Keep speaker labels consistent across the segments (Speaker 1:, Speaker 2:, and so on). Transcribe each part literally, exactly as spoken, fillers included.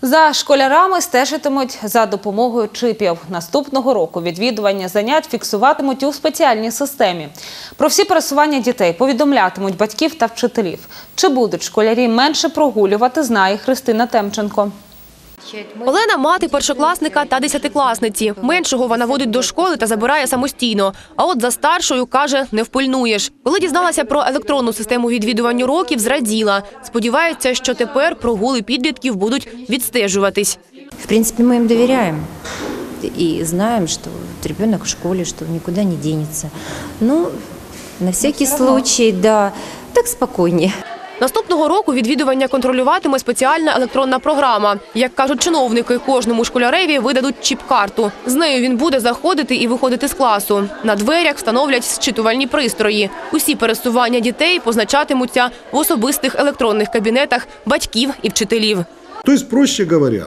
Speaker 1: За школярами стежитимуть за допомогою чипів. Наступного року відвідування занять фіксуватимуть у спеціальній системі. Про всі пересування дітей повідомлятимуть батьків та вчителів. Чи будуть школярі менше прогулювати, знає Христина Темченко.
Speaker 2: Олена – мати першокласника та десятикласниці. Меншого вона водить до школи та забирає самостійно. А от за старшою, каже, не впильнуєш. Коли дізналася про електронну систему відвідувань уроків, зраділа. Сподівається, що тепер прогули підлітків будуть відстежуватись.
Speaker 3: В принципе, мы им доверяем и знаем, что ребенок в школе, что никуда не денется. Ну, на всякий случай, да, так спокойнее.
Speaker 2: Наступного року відвідування контролюватиме спеціальна електронна програма. Як кажуть чиновники, кожному школяреві видадуть чіп-карту. З нею він буде заходити і виходити з класу. На дверях встановлять зчитувальні пристрої. Усі пересування дітей позначатимуться в особистих електронних кабінетах батьків і вчителів.
Speaker 4: Тобто, проще говоря,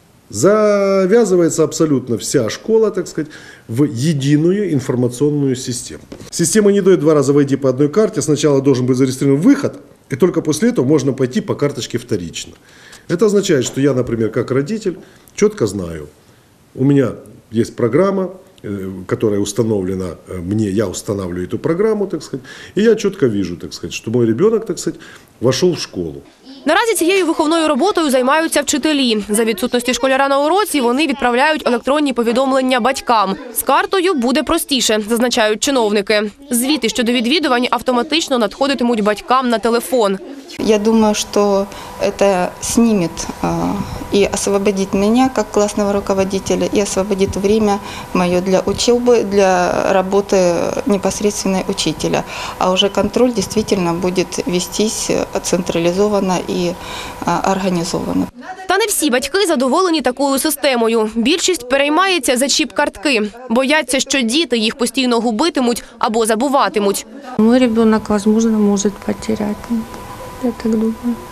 Speaker 4: завязывается абсолютно вся школа, так сказать, в единую информационную систему. Система не дает два раза войти по одной карте. Сначала должен быть зарегистрирован выход, и только после этого можно пойти по карточке вторично. Это означает, что я, например, как родитель, четко знаю, у меня есть программа, которая установлена мне, я устанавливаю эту программу, так сказать, и я четко вижу, так сказать, что мой ребенок, так сказать, вошел в школу.
Speaker 2: Наразі цією виховною роботою займаються вчителі. За відсутності школяра на уроці вони відправляють електронні повідомлення батькам. З картою буде простіше, зазначають чиновники. Звіти щодо відвідувань автоматично надходитимуть батькам на телефон.
Speaker 5: Я думаю, что это снимет и освободит меня как классного руководителя, и освободит время мое для учебы, для работы непосредственно учителя. А уже контроль действительно будет вестись централизованно и организованно.
Speaker 2: Та не всі батьки задоволені такою системою. Більшість переймається за чіп-картки. Бояться, що діти їх постійно губитимуть або забуватимуть.
Speaker 6: Мой ребенок, возможно, может потерять. Я так думаю.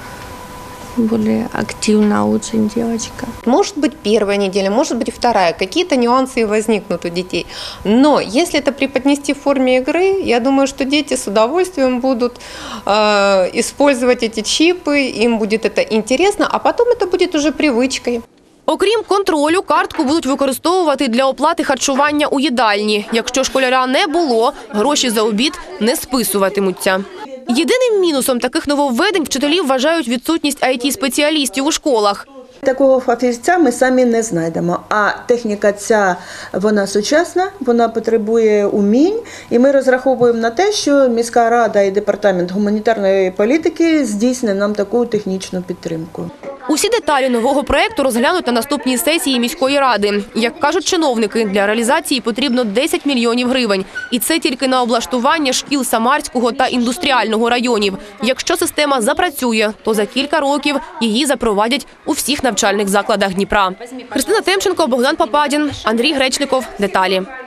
Speaker 6: Более активна очень девочка.
Speaker 7: Может быть, первая неделя, может быть, вторая. Какие-то нюансы возникнут у детей. Но если это преподнести в форме игры, я думаю, что дети с удовольствием будут э, использовать эти чипы, им будет это интересно, а потом это будет уже привычкой.
Speaker 2: Окрім контролю, картку будуть використовувати для оплати харчування у їдальні. Якщо школяра не було, гроші за обід не списуватимуться. Єдиним мінусом таких нововведень вчителі вважають відсутність ай ті-спеціалістів у школах.
Speaker 8: Такого фахівця ми самі не знайдемо, а техніка ця, вона сучасна, вона потребує умінь, і ми розраховуємо на те, що міська рада і департамент гуманітарної політики здійснить нам таку технічну підтримку.
Speaker 2: Усі деталі нового проєкту розглянуть на наступній сесії міської ради. Як кажуть чиновники, для реалізації потрібно десять мільйонів гривень. І це тільки на облаштування шкіл Самарського та індустріального районів. Якщо система запрацює, то за кілька років її запровадять у всіх навчальних закладах Дніпра. Христина Темченко, Богдан Попадін, Андрій Гречников. Деталі.